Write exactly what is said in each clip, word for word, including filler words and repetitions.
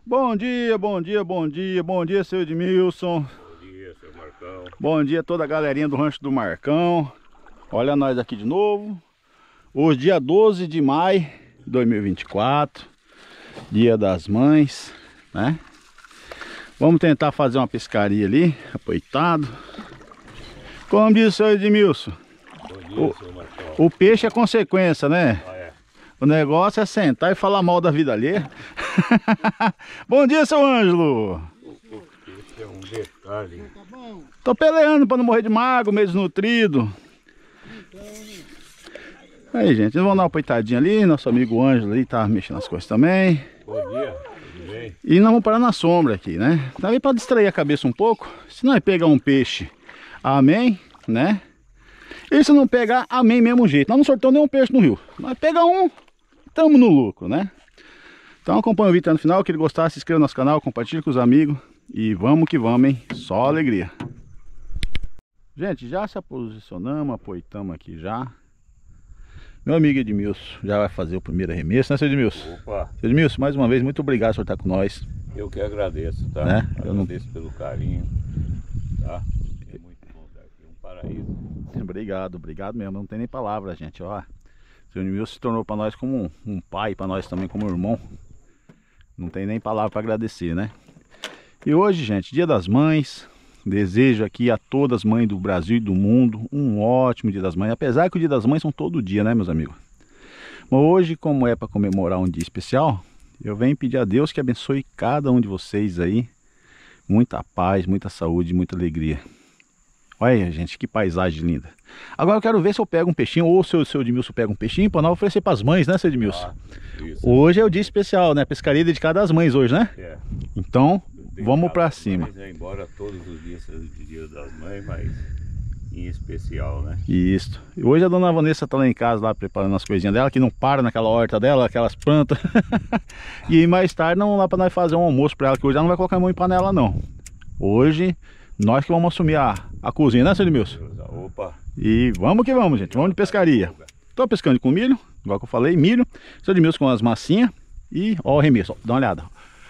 Bom dia, bom dia, bom dia, bom dia, seu Edmilson. Bom dia, seu Marcão. Bom dia a toda a galerinha do Rancho do Marcão. Olha nós aqui de novo. Hoje, dia doze de maio de dois mil e vinte e quatro, dia das mães, né? Vamos tentar fazer uma pescaria ali, apoitado. Como diz o seu Edmilson, Bom dia, o, seu Marcão. o peixe é consequência, né? Ah, é. O negócio é sentar e falar mal da vida alheia. Bom dia, seu Ângelo. Esse é um detalhe. Tô peleando pra não morrer de mago, meio desnutrido. Aí, gente, vamos dar uma apoitadinha ali. Nosso amigo Ângelo ali tá mexendo nas coisas também. Bom dia, tudo bem? E nós vamos parar na sombra aqui, né? Também pra distrair a cabeça um pouco. Se nós pegar um peixe, amém, né? E se não pegar, amém mesmo jeito. Nós não sorteamos nenhum peixe no rio. Nós pega um, tamo no lucro, né? Então acompanha o vídeo até no final. Que ele gostar, se inscreva no nosso canal, compartilhe com os amigos. E vamos que vamos, hein? Só alegria. Gente, já se posicionamos, apoitamos aqui já. Meu amigo Edmilson já vai fazer o primeiro arremesso, né, seu Edmilson? Opa, Seu Edmilson, mais uma vez, muito obrigado por estar com nós. eu que agradeço, tá? Né? Eu não- Agradeço pelo carinho, tá? É muito bom estar aqui, um paraíso. Obrigado, obrigado mesmo. Não tem nem palavra, gente. Ó, seu Edmilson se tornou para nós como um, um pai, para nós também como um irmão. Não tem nem palavra para agradecer, né? E hoje, gente, Dia das Mães. Desejo aqui a todas as mães do Brasil e do mundo um ótimo Dia das Mães. Apesar que o Dia das Mães são todo dia, né, meus amigos? Mas hoje, como é para comemorar um dia especial, eu venho pedir a Deus que abençoe cada um de vocês aí. Muita paz, muita saúde, muita alegria. Olha, gente, que paisagem linda. Agora eu quero ver se eu pego um peixinho, ou se o seu Edmilson pega um peixinho, para nós oferecer para as mães, né, seu Edmilson? Ah, isso. Hoje é o dia especial, né? Pescaria dedicada às mães hoje, né? É. Então, Tem vamos cada pra mãe, cima. né? Embora todos os dias seja o dia das mães, mas em especial, né? Isso. E hoje a dona Vanessa tá lá em casa, lá preparando as coisinhas dela, que não para naquela horta dela, aquelas plantas. E aí mais tarde não lá para nós fazer um almoço para ela, que hoje ela não vai colocar mão em panela, não. Hoje, nós que vamos assumir a, a cozinha, né, seu Edmilson? Opa, E vamos que vamos, gente. Vamos de pescaria. Tô pescando com milho, igual que eu falei, milho. Seu Edmilson com as massinhas. E ó o arremesso, ó, dá uma olhada.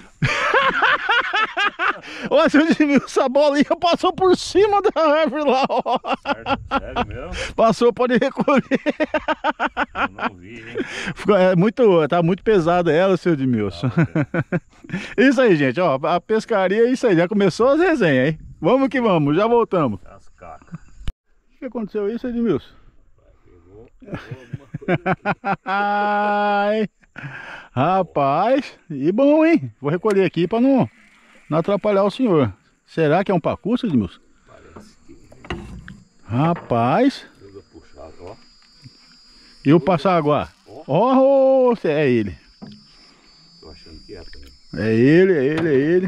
Olha, seu Edmilson, a bolinha passou por cima da árvore lá, ó. sério, sério mesmo? Passou, pode recolher. Eu não vi, hein? Ficou- É muito, tá muito pesada ela, seu Edmilson. Isso aí, gente, ó. A pescaria é isso aí. Já começou as resenhas, hein? Vamos que vamos, já voltamos. As cacas. O que aconteceu isso, Edmilson? Pegou, pegou alguma coisa. Ai, rapaz, e bom, hein? Vou recolher aqui para não, não atrapalhar o senhor. Será que é um pacu, seu Edmilson? Parece que Rapaz, tudo puxado, ó. e o passaguá? Ó, oh, é ele. Tô achando que é também. É ele, é ele, é ele.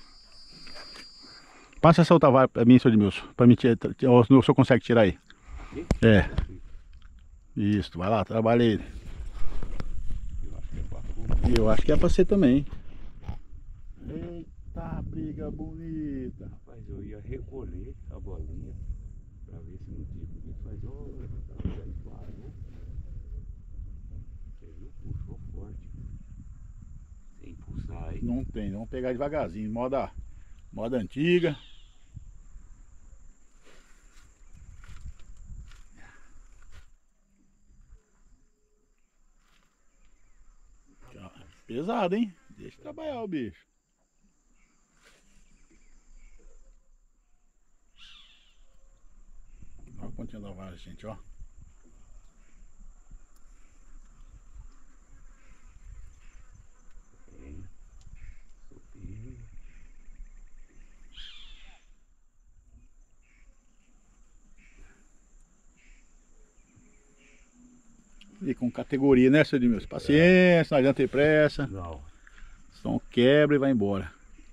Passa essa outra vara pra mim, seu Edmilson. Pra mim, tirar- o senhor consegue tirar aí. Aqui? É. Isso, vai lá, trabalha ele. Eu acho que é pacu. E eu acho que é pra ser também. Eita, briga bonita. Rapaz, eu ia recolher a bolinha pra ver se não tinha porque faz ó, já parou. Você viu? Puxou forte. Sem pulsar aí. Não tem, vamos pegar devagarzinho, moda, moda antiga. Pesado, hein? Deixa eu trabalhar o bicho. Olha a pontinha da vara, gente, ó. Tem. Supinho. E com categoria, né, seu Edmilson? Paciência, não adianta ter pressa. Não. Senão quebra e vai embora.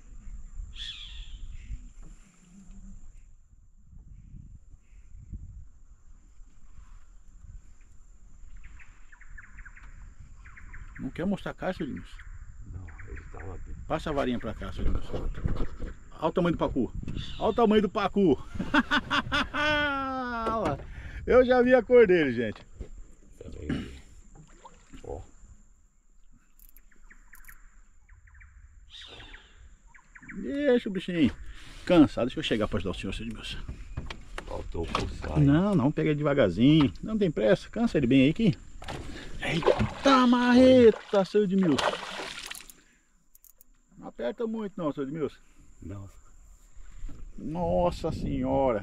Não quer mostrar a caixa, Edmilson? Não, ele tava bem. Passa a varinha pra cá, seu Edmilson. Olha o tamanho do pacu. Olha o tamanho do pacu. Eu já vi a cor dele, gente. Também. Ó. Deixa o bichinho cansado. Deixa eu chegar para ajudar o senhor, seu Edmilson. Faltou o pulsar. Não, não, pega devagarzinho. Não tem pressa, cansa ele bem aí aqui. Eita marreta, seu Edmilson. Não aperta muito não, seu Edmilson. Não. Nossa senhora.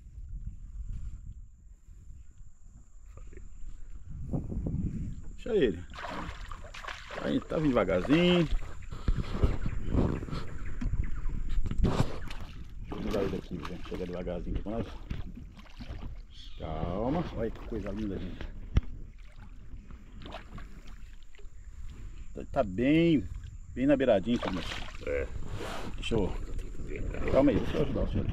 Deixa ele. Aí, tá vindo devagarzinho. Vou mudar ele aqui, gente. Chega devagarzinho com nós. Calma. Olha que coisa linda, gente. Tá bem, bem na beiradinha, filho. É. Deixa eu... Calma aí, deixa eu ajudar o senhor.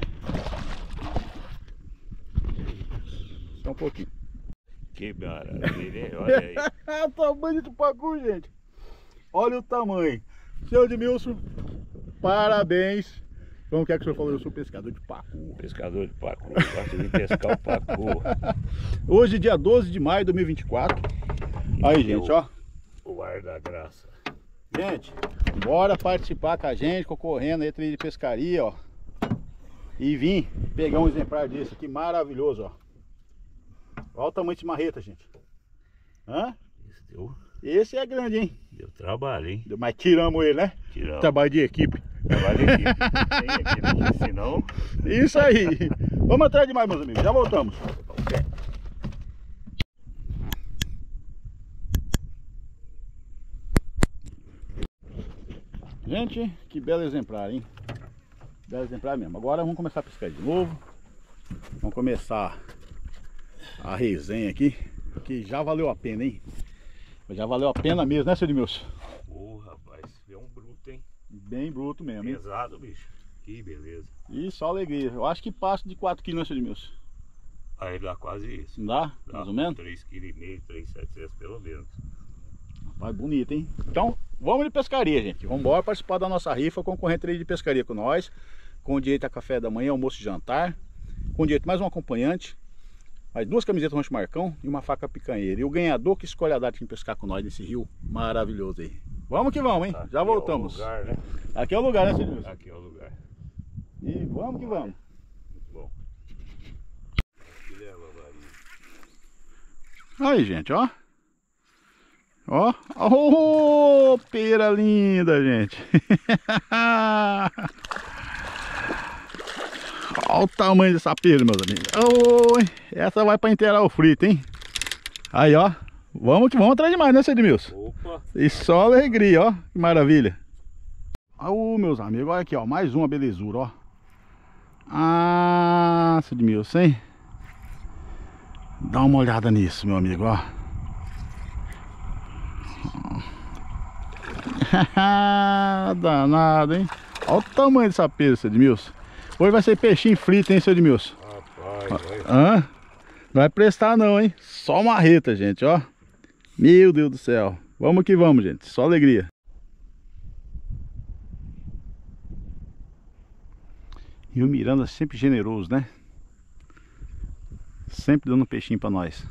Só um pouquinho. Que maravilha, olha aí. O tamanho do pacu, gente. Olha o tamanho. Seu Edmilson, parabéns. Como que é que o senhor falou? Eu sou pescador de pacu. Pescador de pacu, gosto de pescar o pacu. Hoje, dia doze de maio de dois mil e vinte e quatro. Aí, gente, ó. O ar da graça. Gente, bora participar com a gente, concorrendo aí trilha de pescaria, ó. E vim pegar um exemplar desse aqui, maravilhoso, ó. Olha o tamanho de marreta, gente. Hã? Esse deu, Esse é grande, hein? deu trabalho, hein? Mas tiramos ele, né? Tiramos. Trabalho de equipe. Trabalho de equipe. Tem equipe, porque senão... Isso aí. Vamos atrás de mais, meus amigos. Já voltamos. Ok. Gente, que belo exemplar, hein? Belo exemplar mesmo. Agora vamos começar a pescar de novo. Vamos começar a resenha aqui, que já valeu a pena, hein? Já valeu a pena mesmo, né, seu Edmilson? Ô, rapaz, é um bruto, hein? Bem bruto mesmo, hein? Pesado, bicho. Que beleza. E só alegria. Eu acho que passa de quatro quilos, né, seu Edmilson? Aí dá quase isso. Não dá? Dá Mais ou menos? três vírgula cinco quilos, três vírgula setecentos pelo menos. Rapaz, bonito, hein? Então, vamos de pescaria, gente. Vamos embora participar da nossa rifa, concorrente de pescaria com nós. Com direito a café da manhã, almoço e jantar. Com direito a mais um acompanhante. Mais duas camisetas Rancho Marcão e uma faca picanheira. E o ganhador que escolhe a data de pescar com nós nesse rio maravilhoso aí. Vamos que vamos, hein? Aqui Já voltamos. É o lugar, né? Aqui é o lugar, né, seu Edmilson? Aqui é o lugar. E vamos que vamos. Muito bom. Que leva, varinha. Aí, gente, ó. Ó. Oh, pera linda, gente. Olha o tamanho dessa pera, meus amigos. Oh, essa vai para inteirar o frito, hein? Aí, ó. Vamos que vamos atrás de mais, né, seu Edmilson? Opa! E só alegria, ó. Que maravilha. Ó, meus amigos, olha aqui, ó. Mais uma belezura, ó. Ah, seu Edmilson, hein? Dá uma olhada nisso, meu amigo, ó. Danado, hein? Olha o tamanho dessa pera, seu Edmilson. Hoje vai ser peixinho frito, hein, seu Edmilson? Rapaz, olha. Hã? Não vai prestar não, hein? Só marreta, gente, ó. Meu Deus do céu. Vamos que vamos, gente. Só alegria. E o Miranda sempre generoso, né? Sempre dando peixinho pra nós.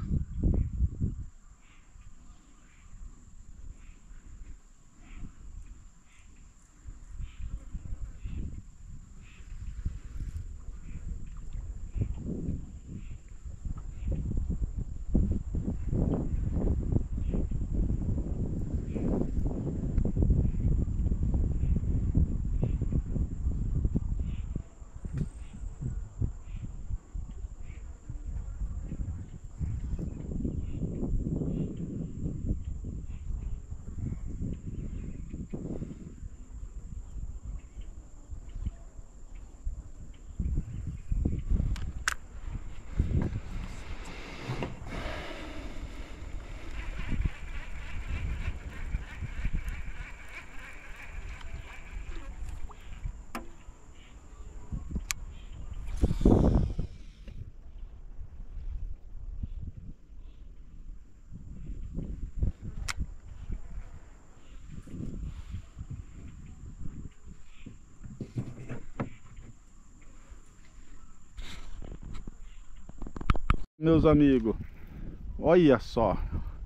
Meus amigos, olha só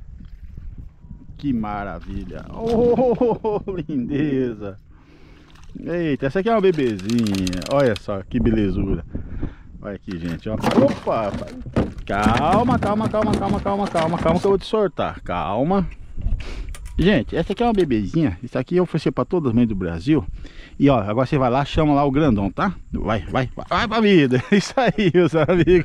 que maravilha. Oh, lindeza. Eita, essa aqui é uma bebezinha. Olha só que belezura. Olha aqui, gente, ó. Opa! Calma, calma, calma, calma, calma, calma, calma que eu vou te soltar. Calma. Gente, essa aqui é uma bebezinha. Isso aqui eu ofereci para todas as mães do Brasil. E ó, agora você vai lá, chama lá o grandão, tá? Vai, vai, vai, vai pra vida. Isso aí, meus amigos.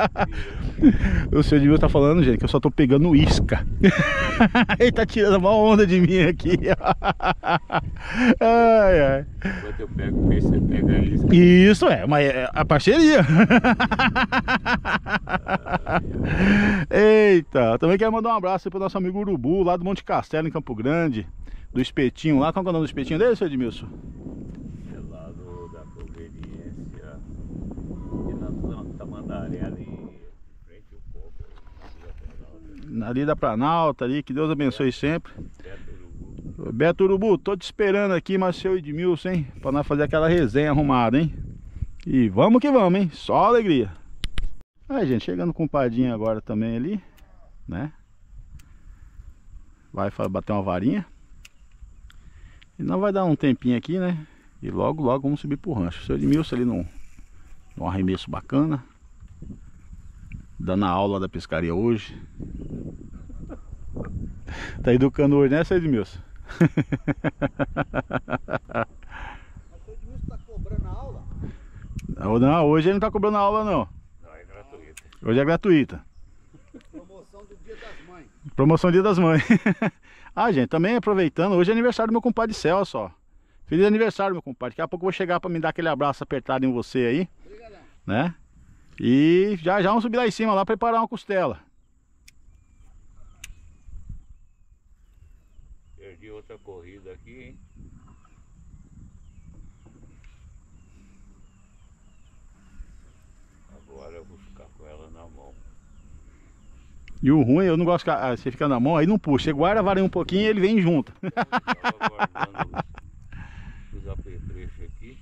O seu Edmilson tá falando, gente, que eu só tô pegando isca. Ele tá tirando uma onda de mim aqui. Ai, ai. Enquanto eu pego o peixe, você pega a isca. Isso é, mas é a parceria. Eita, também quero mandar um abraço pro nosso amigo Urubu, lá do Monte Castelo, em Campo Grande. Do espetinho lá, qual é o nome do espetinho dele, seu Edmilson? É lá do, da conveniência de na Tamandaré, ali em frente ao coco. Ali da Planalta, ali, que Deus abençoe sempre. Beto Urubu. Beto Urubu, tô te esperando aqui, mas seu Edmilson, hein? Pra nós fazer aquela resenha arrumada, hein? E vamos que vamos, hein? Só alegria. Aí, gente, chegando com o compadinho agora também ali, né? Vai bater uma varinha. E não vai dar um tempinho aqui, né? E logo, logo vamos subir pro rancho. O seu Edmilson ali num, num arremesso bacana. Dando a aula da pescaria hoje. Tá educando hoje, né, seu Edmilson? Mas o seu Edmilson tá cobrando a aula? Não, hoje ele não tá cobrando a aula, não. Não, é gratuito. Hoje é gratuita. Promoção do Dia das Mães. Promoção Dia das Mães. Ah, gente, também aproveitando, hoje é aniversário do meu compadre Celso, ó. Feliz aniversário, meu compadre. Daqui a pouco eu vou chegar pra me dar aquele abraço apertado em você aí. Obrigadão. Né? E já já vamos subir lá em cima, lá preparar uma costela. Perdi outra corrida aqui, hein? Agora eu vou ficar com ela na mão. E o ruim, eu não gosto que ah, você fica na mão, aí não puxa. Você guarda, varia um pouquinho e ele vem junto. Eu tava guardando os, os apetrechos aqui.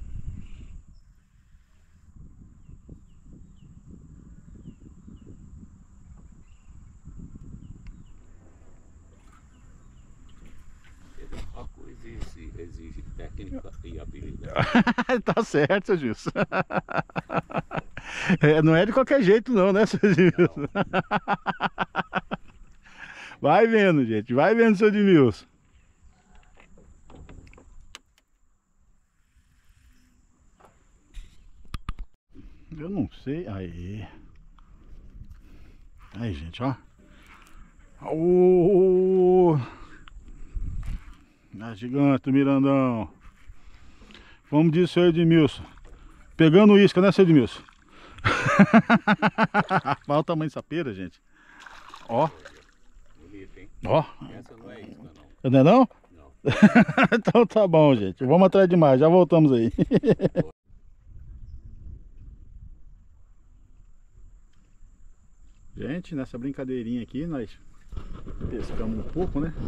A coisa exige, exige técnica e habilidade. Tá certo, seu Gilson. É, não é de qualquer jeito não, né, seu Edmilson? Vai vendo, gente. Vai vendo, seu Edmilson. Eu não sei. Aí. Aí, gente, ó. Oh! A gigante, Mirandão. Como disse o seu Edmilson. Pegando isca, né, seu Edmilson? Olha o tamanho dessa pera, gente. Ó. Bonito, hein? Ó. Essa não é isca, não. Não é não? Não. Então tá bom, gente. Vamos atrás de mais. Já voltamos aí. Gente, nessa brincadeirinha aqui nós pescamos um pouco, né?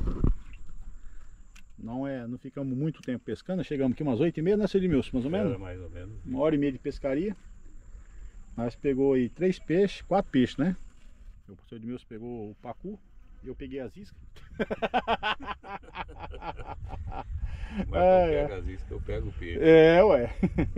Não é, não ficamos muito tempo pescando. Chegamos aqui umas oito e meia, né, seu Edmilson? Mais ou menos? Era mais ou menos. Uma hora e meia de pescaria. Nós pegou aí três peixes, quatro peixes, né? O seu Edmilson pegou o pacu e eu peguei as iscas. Mas É, eu pego as iscas, eu pego o peixe. É, ué.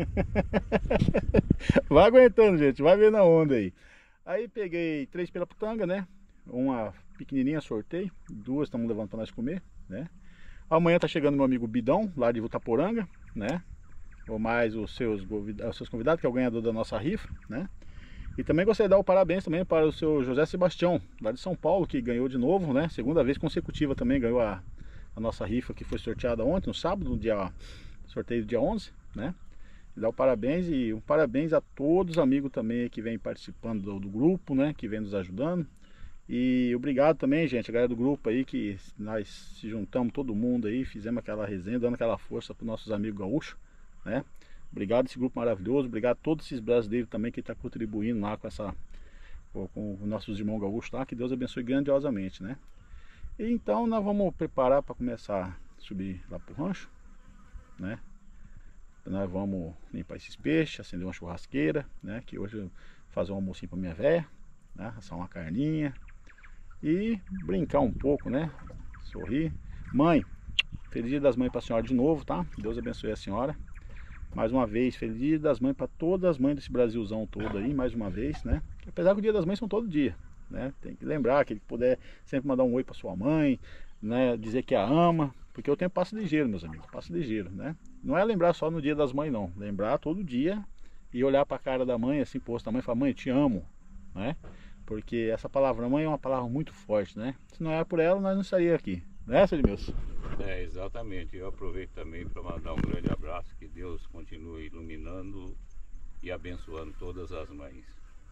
Vai aguentando, gente. Vai vendo a onda aí. Aí peguei três piraputanga, né? Uma pequenininha, sorteio. Duas estamos levando para nós comer, né? Amanhã tá chegando meu amigo Bidão, lá de Votaporanga, né? Ou mais os seus, os seus convidados, que é o ganhador da nossa rifa, né? E também gostaria de dar o parabéns também para o seu José Sebastião, lá de São Paulo, que ganhou de novo, né? Segunda vez consecutiva também ganhou a, a nossa rifa, que foi sorteada ontem, no sábado, no dia, sorteio do dia onze, né? E dar o parabéns e um parabéns a todos os amigos também que vêm participando do, do grupo, né? Que vem nos ajudando. E obrigado também, gente, a galera do grupo aí, que nós se juntamos todo mundo aí, fizemos aquela resenha, dando aquela força para os nossos amigos gaúchos, né? Obrigado esse grupo maravilhoso, obrigado a todos esses brasileiros também que estão tá contribuindo lá com essa, com, com os nossos irmãos gaúchos lá, que Deus abençoe grandiosamente, né? E então nós vamos preparar para começar a subir lá pro rancho, né? Nós vamos limpar esses peixes, acender uma churrasqueira, né? Que hoje eu vou fazer um almocinho para minha véia, né? Assar uma carninha e brincar um pouco, né? Sorrir. Mãe, Feliz Dia das Mães para a senhora de novo, tá? Deus abençoe a senhora. Mais uma vez, Feliz Dia das Mães para todas as mães desse Brasilzão todo aí, mais uma vez, né? Apesar que o Dia das Mães são todo dia, né? Tem que lembrar que ele puder sempre mandar um oi para sua mãe, né? Dizer que a ama, porque o tempo passa ligeiro, meus amigos, passa ligeiro, né? Não é lembrar só no Dia das Mães, não. Lembrar todo dia e olhar para a cara da mãe, assim, posto a mãe e falar, mãe, eu te amo, né? Porque essa palavra mãe é uma palavra muito forte, né? Se não é por ela, nós não estaríamos aqui, né, seu Edmilson? É, exatamente. Eu aproveito também para mandar um grande abraço, que Deus continue iluminando e abençoando todas as mães.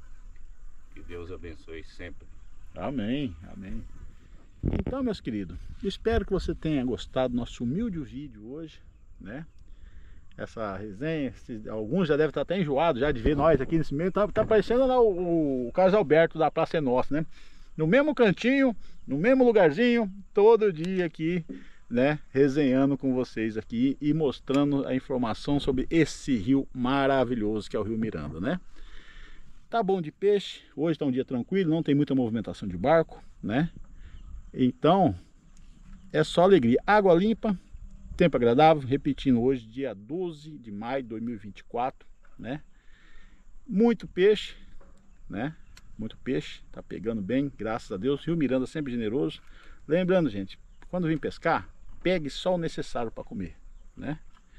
Que Deus abençoe sempre. Amém, amém. Então, meus queridos, espero que você tenha gostado do nosso humilde vídeo hoje, né? Essa resenha, alguns já devem estar até enjoados já de ver nós aqui nesse meio. Tá, tá parecendo lá o, o Carlos Alberto da Praça é Nossa, né? No mesmo cantinho, no mesmo lugarzinho, todo dia aqui, né? Resenhando com vocês aqui e mostrando a informação sobre esse rio maravilhoso que é o Rio Miranda, né? Tá bom de peixe, hoje tá um dia tranquilo, não tem muita movimentação de barco, né? Então, é só alegria. Água limpa, tempo agradável, repetindo hoje, dia doze de maio de dois mil e vinte e quatro, né? Muito peixe, né? Muito peixe, tá pegando bem, graças a Deus. Rio Miranda sempre generoso. Lembrando, gente, quando vir pescar, pegue só o necessário para comer, né?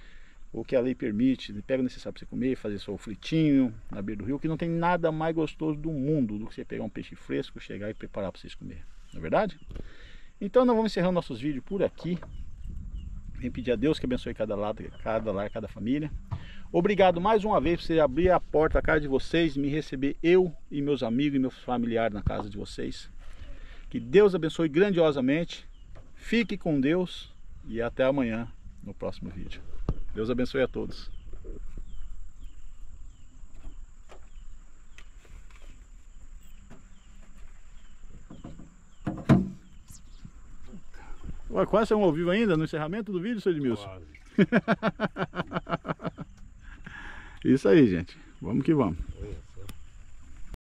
O que a lei permite, pega o necessário para você comer, fazer só o fritinho na beira do rio, que não tem nada mais gostoso do mundo do que você pegar um peixe fresco, chegar e preparar para vocês comer, não é verdade? Então nós vamos encerrando nossos vídeos por aqui. Vem pedir a Deus que abençoe cada lado, cada lar, cada família. Obrigado mais uma vez por você abrir a porta da casa de vocês, me receber eu e meus amigos e meus familiares na casa de vocês. Que Deus abençoe grandiosamente. Fique com Deus e até amanhã no próximo vídeo. Deus abençoe a todos. Ué, quase estamos ao vivo ainda no encerramento do vídeo, seu Edmilson? Quase. Isso aí, gente. Vamos que vamos.